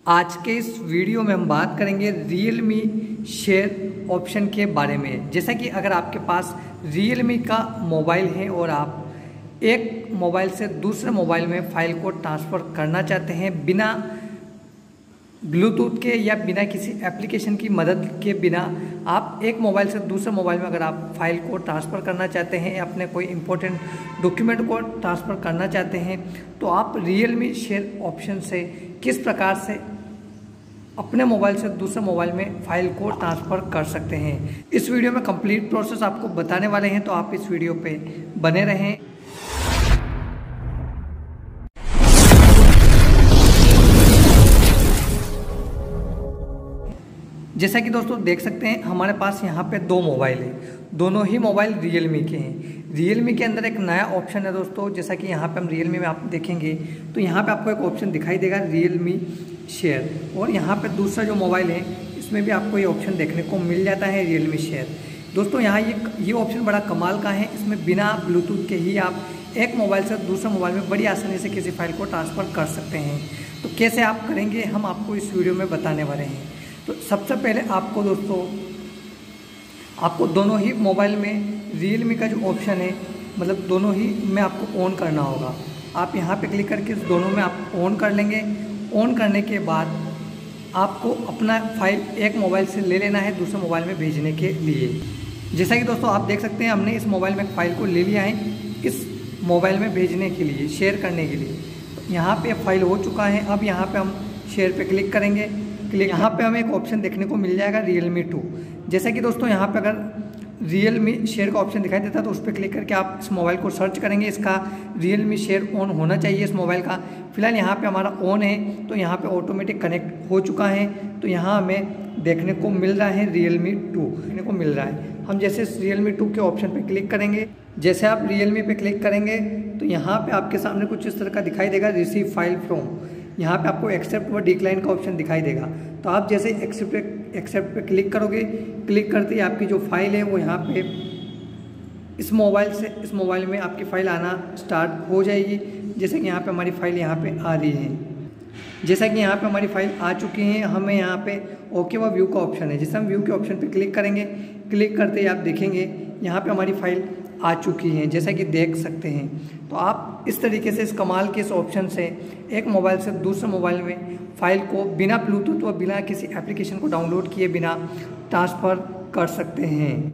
आज के इस वीडियो में हम बात करेंगे Realme शेयर ऑप्शन के बारे में। जैसा कि अगर आपके पास Realme का मोबाइल है और आप एक मोबाइल से दूसरे मोबाइल में फ़ाइल को ट्रांसफ़र करना चाहते हैं बिना ब्लूटूथ के या बिना किसी एप्लीकेशन की मदद के बिना, आप एक मोबाइल से दूसरे मोबाइल में अगर आप फाइल को ट्रांसफ़र करना चाहते हैं या अपने कोई इंपॉर्टेंट डॉक्यूमेंट को ट्रांसफ़र करना चाहते हैं तो आप Realme शेयर ऑप्शन से किस प्रकार से अपने मोबाइल से दूसरे मोबाइल में फ़ाइल को ट्रांसफ़र कर सकते हैं। इस वीडियो में कंप्लीट प्रोसेस आपको बताने वाले हैं, तो आप इस वीडियो पे बने रहें। जैसा कि दोस्तों देख सकते हैं हमारे पास यहाँ पे दो मोबाइल है, दोनों ही मोबाइल Realme के हैं। Realme के अंदर एक नया ऑप्शन है दोस्तों, जैसा कि यहाँ पे हम Realme में आप देखेंगे तो यहाँ पे आपको एक ऑप्शन दिखाई देगा Realme शेयर, और यहाँ पे दूसरा जो मोबाइल है इसमें भी आपको ये ऑप्शन देखने को मिल जाता है Realme शेयर। दोस्तों यहाँ ये ऑप्शन बड़ा कमाल का है, इसमें बिना ब्लूटूथ के ही आप एक मोबाइल से दूसरे मोबाइल में बड़ी आसानी से किसी फाइल को ट्रांसफ़र कर सकते हैं। तो कैसे आप करेंगे हम आपको इस वीडियो में बताने वाले हैं। तो सबसे पहले आपको दोस्तों दोनों ही मोबाइल में Realme का जो ऑप्शन है, मतलब दोनों ही में आपको ऑन करना होगा। आप यहाँ पे क्लिक करके दोनों में आप ऑन कर लेंगे। ऑन करने के बाद आपको अपना फाइल एक मोबाइल से ले लेना है दूसरे मोबाइल में भेजने के लिए। जैसा कि दोस्तों आप देख सकते हैं हमने इस मोबाइल में फ़ाइल को ले लिया है इस मोबाइल में भेजने के लिए, शेयर करने के लिए। तो यहाँ पे फाइल हो चुका है। अब यहाँ पे हम शेयर पे क्लिक करेंगे। यहाँ पे हमें एक ऑप्शन देखने को मिल जाएगा Realme 2। जैसा कि दोस्तों यहाँ पे अगर Realme शेयर का ऑप्शन दिखाई देता है तो उस पर क्लिक करके आप इस मोबाइल को सर्च करेंगे। इसका Realme शेयर ऑन होना चाहिए इस मोबाइल का। फिलहाल यहाँ पे हमारा ऑन है, तो यहाँ पे ऑटोमेटिक कनेक्ट हो चुका है। तो यहाँ हमें देखने को मिल रहा है Realme 2 देखने को मिल रहा है। हम जैसे इस Realme 2 के ऑप्शन पे क्लिक करेंगे, जैसे आप Realme पे क्लिक करेंगे तो यहाँ पे आपके सामने कुछ इस तरह का दिखाई देगा रिसीव फाइल फ्रॉम। यहाँ पे आपको एक्सेप्ट व डिक्लाइन का ऑप्शन दिखाई देगा। तो आप जैसे एक्सेप्ट पे क्लिक करोगे, क्लिक करते ही आपकी जो फाइल है वो यहाँ पे इस मोबाइल में आपकी फ़ाइल आना स्टार्ट हो जाएगी। जैसे कि यहाँ पे हमारी फ़ाइल यहाँ पे आ रही है। जैसा कि यहाँ पे हमारी फ़ाइल आ चुकी है, हमें यहाँ पे ओके व व्यू का ऑप्शन है। जैसे हम व्यू के ऑप्शन पे क्लिक करेंगे, क्लिक करते ही आप देखेंगे यहाँ पे हमारी फ़ाइल आ चुकी हैं, जैसा कि देख सकते हैं। तो आप इस तरीके से इस कमाल के इस ऑप्शन से एक मोबाइल से दूसरे मोबाइल में फ़ाइल को बिना ब्लूटूथ व बिना किसी एप्लीकेशन को डाउनलोड किए बिना ट्रांसफ़र कर सकते हैं।